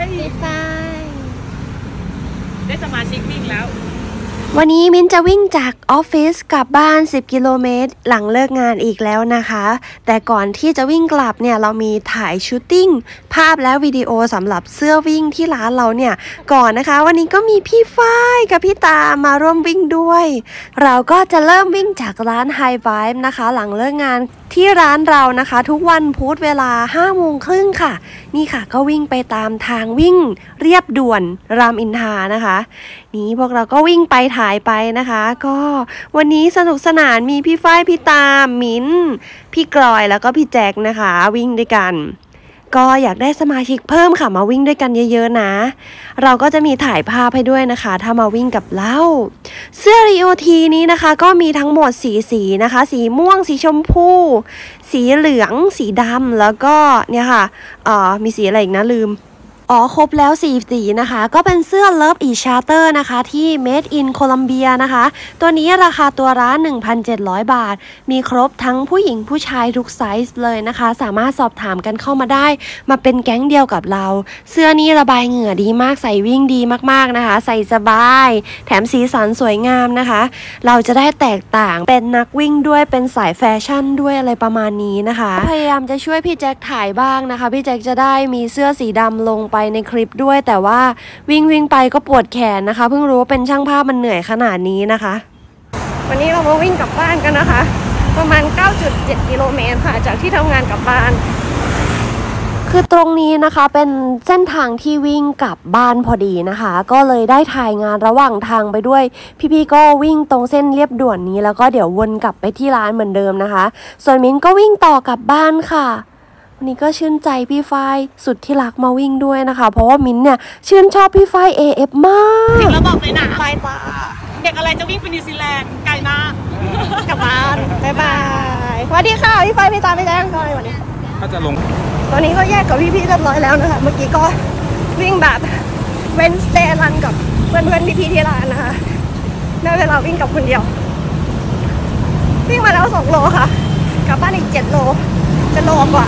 พี่ฝ้ายได้สมาชิกวิ่งแล้ววันนี้มิ้นจะวิ่งจากออฟฟิศกลับบ้าน10กิโลเมตรหลังเลิกงานอีกแล้วนะคะแต่ก่อนที่จะวิ่งกลับเนี่ยเรามีถ่ายชูตติ้งภาพและวิดีโอสำหรับเสื้อวิ่งที่ร้านเราเนี่ยก่อนนะคะวันนี้ก็มีพี่ฝ้ายกับพี่ตามาร่วมวิ่งด้วยเราก็จะเริ่มวิ่งจากร้าน High Vibe นะคะหลังเลิกงานที่ร้านเรานะคะทุกวันพุธเวลา5:30 น.ค่ะนี่ค่ะก็วิ่งไปตามทางวิ่งเรียบด่วนรามอินทรานะคะนี้พวกเราก็วิ่งไปถ่ายไปนะคะก็วันนี้สนุกสนานมีพี่ฝ้ายพี่ตามมิ้นพี่กรอยแล้วก็พี่แจ็คนะคะวิ่งด้วยกันก็อยากได้สมาชิกเพิ่มค่ะมาวิ่งด้วยกันเยอะๆนะเราก็จะมีถ่ายภาพให้ด้วยนะคะถ้ามาวิ่งกับเราเสื้อรีโอทีนี้นะคะก็มีทั้งหมดสีนะคะสีม่วงสีชมพูสีเหลืองสีดำแล้วก็เนี่ยค่ะมีสีอะไรอีกนะลืมครบแล้ว4 สีนะคะก็เป็นเสื้อ Love Each Other นะคะที่ Made in Colombia นะคะตัวนี้ราคาตัวละ 1,700 บาทมีครบทั้งผู้หญิงผู้ชายทุกไซส์เลยนะคะสามารถสอบถามกันเข้ามาได้มาเป็นแก๊งเดียวกับเราเสื้อนี้ระบายเหงื่อดีมากใส่วิ่งดีมากๆนะคะใส่สบายแถมสีสันสวยงามนะคะเราจะได้แตกต่างเป็นนักวิ่งด้วยเป็นสายแฟชั่นด้วยอะไรประมาณนี้นะคะพยายามจะช่วยพี่แจ็คถ่ายบ้างนะคะพี่แจ็คจะได้มีเสื้อสีดำลงไปในคลิปด้วยแต่ว่าวิ่งไปก็ปวดแขนนะคะเพิ่งรู้ว่าเป็นช่างภาพมันเหนื่อยขนาดนี้นะคะวันนี้เรามาวิ่งกลับบ้านกันนะคะประมาณ 9.7 กิโลเมตรค่ะจากที่ทำงานกลับบ้านคือตรงนี้นะคะเป็นเส้นทางที่วิ่งกลับบ้านพอดีนะคะก็เลยได้ถ่ายงานระหว่างทางไปด้วยพี่ๆก็วิ่งตรงเส้นเรียบด่วนนี้แล้วก็เดี๋ยววนกลับไปที่ร้านเหมือนเดิมนะคะส่วนมิ้นก็วิ่งต่อกลับบ้านค่ะวันนี้ก็ชื่นใจพี่ฝ้ายสุดที่รักมาวิ่งด้วยนะคะเพราะว่ามิ้นเนี่ยชื่นชอบพี่ฝ้าย AF มากถึงแล้วบอกเลยนะไปตาเด็กอะไรจะวิ่งไปนิวซีแลนด์ไกลมากกลับบ้านบ๊ายบายสวัสดีค่ะพี่ฝ้ายพี่ตาพี่แจ้งก่อนวันนี้ก็จะลงตอนนี้ก็แยกกับพี่ๆเรียบร้อยแล้วนะคะเมื่อกี้ก็วิ่งแบบเว้นสเตย์รันกับเพื่อนๆพี่ๆที่ร้านนะคะได้เวลาวิ่งกับคนเดียววิ่งมาแล้ว2 โลค่ะกลับบ้านอีก7 โลจะโลกว่า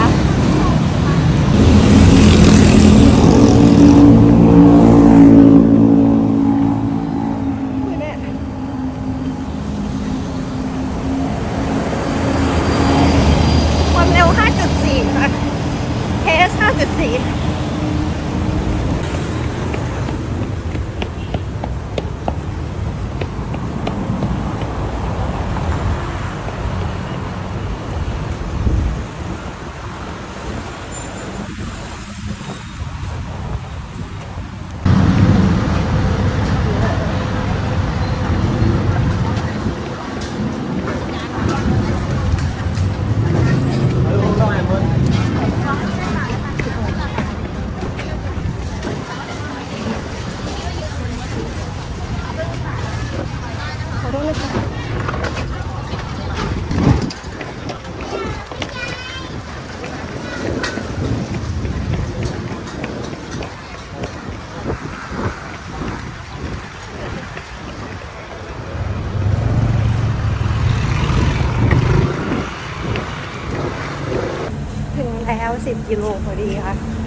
ความเร็ว 5.4 ค่ะเพส 5.410 กิโลพอดีค่ะ